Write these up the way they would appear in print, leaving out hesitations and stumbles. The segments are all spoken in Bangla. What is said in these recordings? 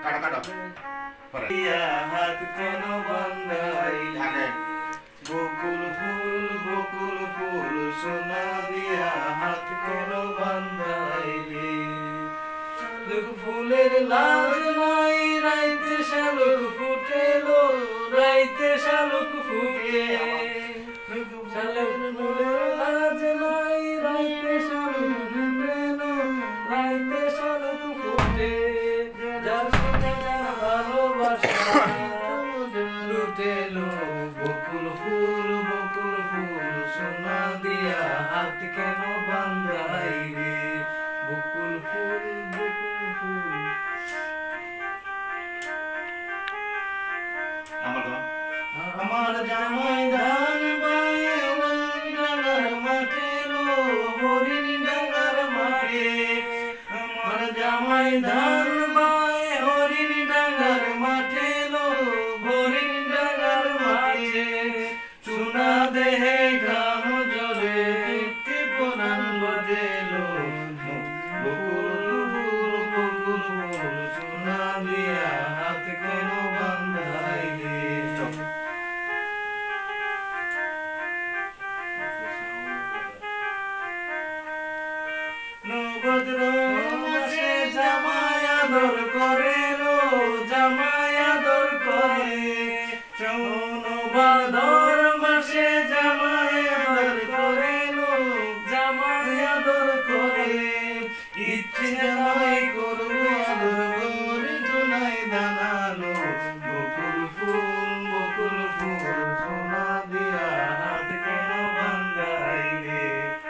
কাটো কাটো পরে হাত কেন বান্ধাইলে বকুল ফুল সোনা দিয়া হাত কেন বান্ধাইলে শালুক ফুলের লাজ নাই রাইতে শালুক ফুটেলো রাইতে শালুক ফুটে শালুক ফুলের লাজ নাই রাইতে শালুক ফুটেলো রাইতে শালুক ফুটে যার সাথে যার ভালোবাসা লুটেলো বকুল ফুল সোনা দিয়া হাত কেন বান্ধাইলে বকুল ফুল আমার জামাই ধান বায়ে ডাঙ্গার মাঠে লো হরিণ ডাঙ্গার মাঠে আমার জামাই ধান বায়ে হরিণ ডাঙ্গার মাঠে লো হরিণ ডাঙ্গার মাঠে চুনা দেহে ঘাম জলে কে পরাণ বদেলো বকুল সোনা দিয়া হাত কেন বান্ধাইলে নবদ্র মাসে জামাই আদর করে লো জামাই আদর করে চৌনবাদর মাসে জামাই আদর করে লো জামাই আদর করে ইচ্ছে জামাই করবো আদর করে দুনাই দানালো বকুল ফুল সোনা দিয়া হাত কেন বান্ধাইলে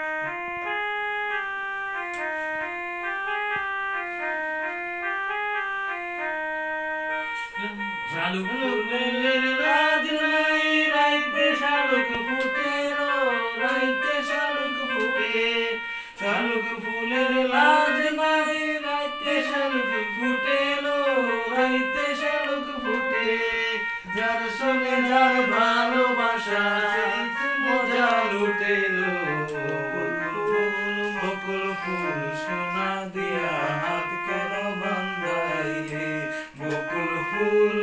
শালুক ফুলের লাজ নাই রাইতে শালুক ফুটেলো রাইতে শালুক ফুটে শালুক ফুলের লাজ নাই রাইতে শালুক ফুটেলো রাইতে শালুক ফুটে যার সঙ্গে যার ভালোবাসা মজা লুটেলো বকুল ফুল সোনা দিয়া হাত কেন বান্ধাইলে বকুল ফুল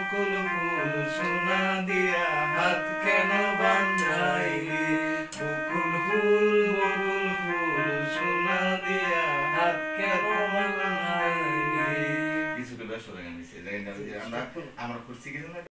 সোনা দিয়া হাত কেন বান্ধাইলে বকুল ফুল সোনা দিয়া হাত কেন বান্ধাইলে কিছু তো ব্যস্ত গান দিছে আমরা খুঁজছি কিছু না